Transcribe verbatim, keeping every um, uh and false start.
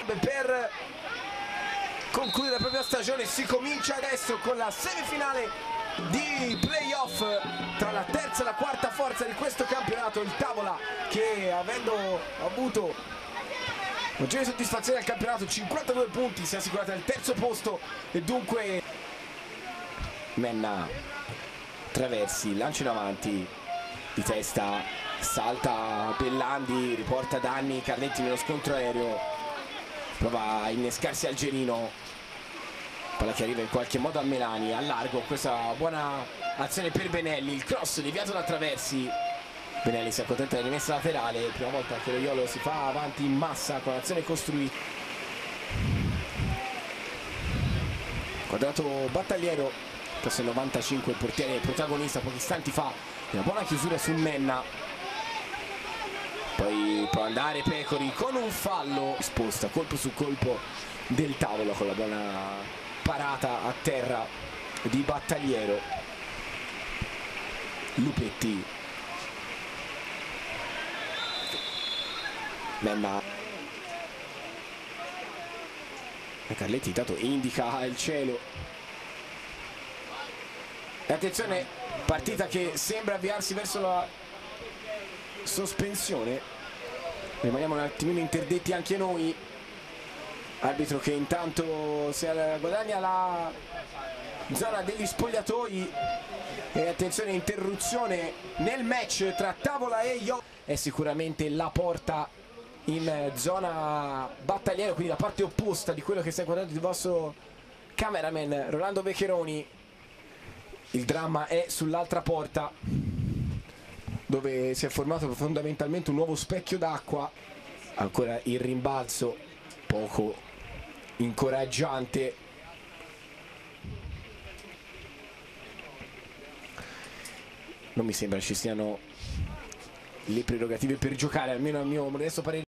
club per concludere la propria stagione. Si comincia adesso con la semifinale di playoff tra la terza e la quarta forza di questo campionato, il Tavola, che avendo avuto maggiore soddisfazione al campionato, cinquantadue punti, si è assicurata al terzo posto e dunque Menna Traversi, lancio in avanti di testa, salta Bellandi, riporta danni Carletti nello scontro aereo, prova a innescarsi Algerino, palla che arriva in qualche modo a Melani, a largo, questa buona azione per Benelli, il cross deviato da Traversi, Benelli si accontenta della rimessa laterale, prima volta che lo Iolo si fa avanti in massa con l'azione costruita. Quadrato Battagliero, questo è il novantacinque, il portiere protagonista pochi istanti fa, una buona chiusura su Menna, poi può andare Pecori con un fallo, sposta colpo su colpo del Tavolo con la buona parata a terra di Battagliero. Lupetti, Menna, Carletti intanto indica il cielo e attenzione, partita che sembra avviarsi verso la sospensione, rimaniamo un attimino interdetti anche noi, arbitro che intanto si guadagna la zona degli spogliatoi e attenzione, interruzione nel match tra Tavola e Iolo, è sicuramente la porta in zona Battagliero, quindi la parte opposta di quello che sta guardando il vostro cameraman Rolando Beccheroni. Il dramma è sull'altra porta dove si è formato fondamentalmente un nuovo specchio d'acqua, ancora il rimbalzo poco incoraggiante, non mi sembra ci siano le prerogative per giocare, almeno a mio modesto parere.